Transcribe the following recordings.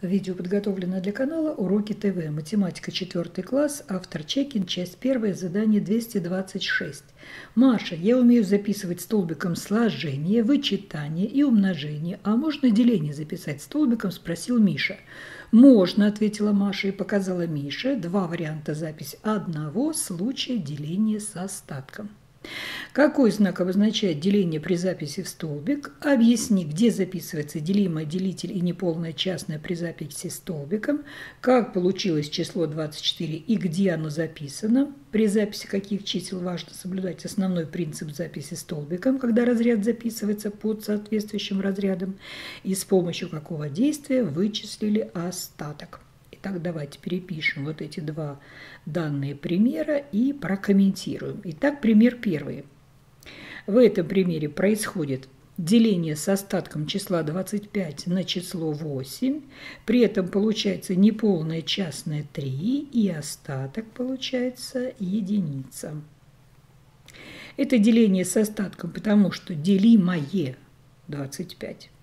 Видео подготовлено для канала «Уроки ТВ». Математика 4 класс, автор Чекин, часть 1, задание 226. Маша, я умею записывать столбиком сложение, вычитание и умножение. А можно деление записать столбиком, спросил Миша. Можно, ответила Маша и показала Мише два варианта записи одного случая деления с остатком. Какой знак обозначает деление при записи в столбик? Объясни, где записывается делимое, делитель и неполное частное при записи столбиком. Как получилось число 24 и где оно записано. При записи каких чисел важно соблюдать основной принцип записи столбиком, когда разряд записывается под соответствующим разрядом. И с помощью какого действия вычислили остаток. Итак, давайте перепишем вот эти два данные примера и прокомментируем. Итак, пример первый. В этом примере происходит деление с остатком числа 25 на число 8. При этом получается неполное частное 3 и остаток получается единица. Это деление с остатком, потому что делимое 25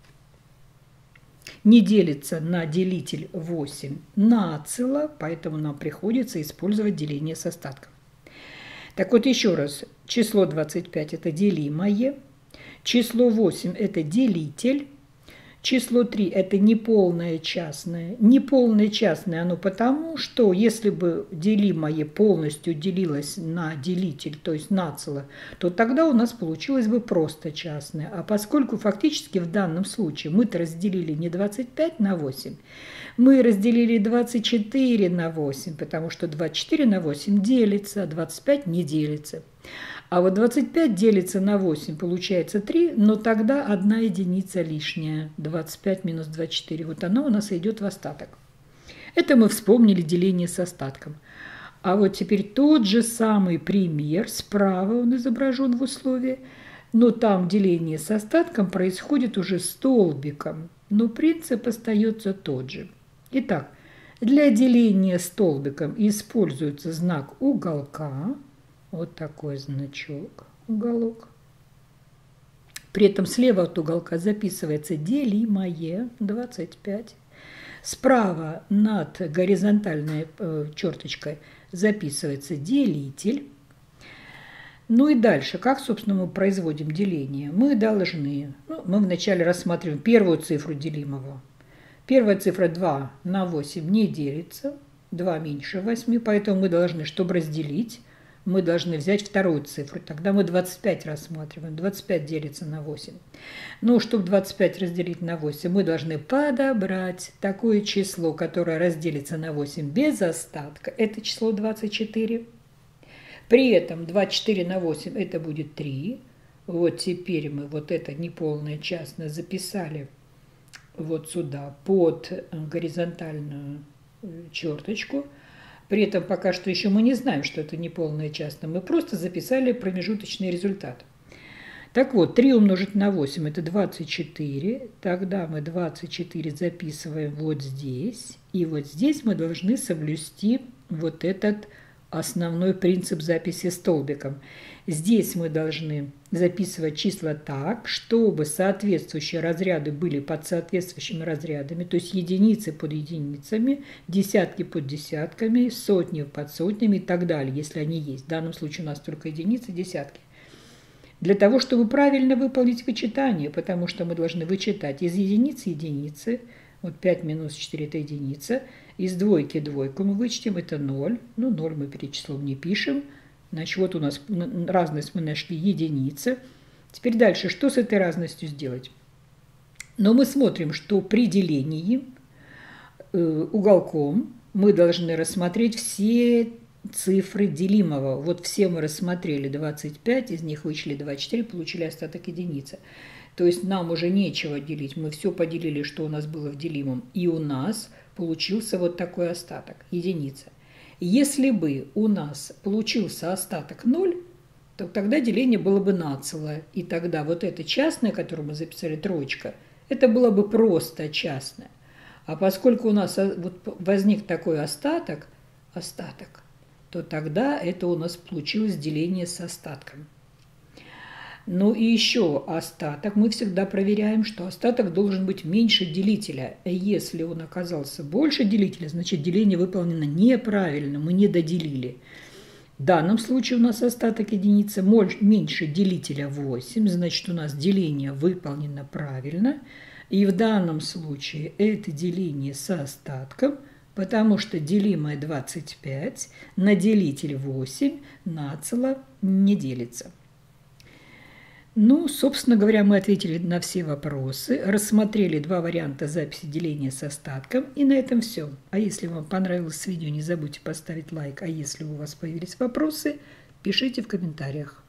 не делится на делитель 8 нацело, поэтому нам приходится использовать деление с остатком. Так вот, еще раз, число 25 – это делимое, число 8 – это делитель, число 3 – это неполное частное. Неполное частное оно потому, что если бы делимое полностью делилось на делитель, то есть нацело, то тогда у нас получилось бы просто частное. А поскольку фактически в данном случае мы-то разделили не 25 на 8, мы разделили 24 на 8, потому что 24 на 8 делится, а 25 не делится. А вот 25 делится на 8, получается 3, но тогда одна единица лишняя. 25 минус 24, вот она у нас идет в остаток. Это мы вспомнили деление с остатком. А вот теперь тот же самый пример, справа он изображен в условии, но там деление с остатком происходит уже столбиком, но принцип остается тот же. Итак, для деления столбиком используется знак уголка. Вот такой значок, уголок. При этом слева от уголка записывается делимое 25. Справа над горизонтальной черточкой записывается делитель. Ну и дальше, как, собственно, мы производим деление? Мы должны, мы вначале рассматриваем первую цифру делимого. Первая цифра 2 на 8 не делится, 2 меньше 8, поэтому мы должны, чтобы разделить, мы должны взять вторую цифру. Тогда мы 25 рассматриваем. 25 делится на 8. Но чтобы 25 разделить на 8, мы должны подобрать такое число, которое разделится на 8 без остатка. Это число 24. При этом 24 на 8 это будет 3. Вот теперь мы вот это неполное частное записали вот сюда под горизонтальную черточку. При этом пока что еще мы не знаем, что это неполное частное. Мы просто записали промежуточный результат. Так вот, 3 умножить на 8 – это 24. Тогда мы 24 записываем вот здесь. И вот здесь мы должны соблюсти вот этот основной принцип записи столбиком. Здесь мы должны записывать числа так, чтобы соответствующие разряды были под соответствующими разрядами, то есть единицы под единицами, десятки под десятками, сотни под сотнями и так далее, если они есть. В данном случае у нас только единицы, десятки. Для того, чтобы правильно выполнить вычитание, потому что мы должны вычитать из единицы единицы, вот 5 минус 4 – это единица. Из двойки двойку мы вычтем, это 0. Ну, 0 мы перед числом не пишем. Значит, вот у нас разность мы нашли, единица. Теперь дальше, что с этой разностью сделать? Но мы смотрим, что при делении уголком мы должны рассмотреть все цифры делимого. Вот все мы рассмотрели 25, из них вычли 24, получили остаток единицы. То есть нам уже нечего делить, мы все поделили, что у нас было в делимом, и у нас получился вот такой остаток, единица. Если бы у нас получился остаток 0, то тогда деление было бы нацело, и тогда вот это частное, которое мы записали, троечка, это было бы просто частное. А поскольку у нас вот возник такой остаток, то тогда это у нас получилось деление с остатком. Ну и еще остаток. Мы всегда проверяем, что остаток должен быть меньше делителя. Если он оказался больше делителя, значит деление выполнено неправильно, мы не доделили. В данном случае у нас остаток единицы меньше делителя 8, значит у нас деление выполнено правильно. И в данном случае это деление с остатком, потому что делимое 25 на делитель 8 нацело не делится. Ну, собственно говоря, мы ответили на все вопросы, рассмотрели два варианта записи деления с остатком, и на этом все. А если вам понравилось видео, не забудьте поставить лайк, а если у вас появились вопросы, пишите в комментариях.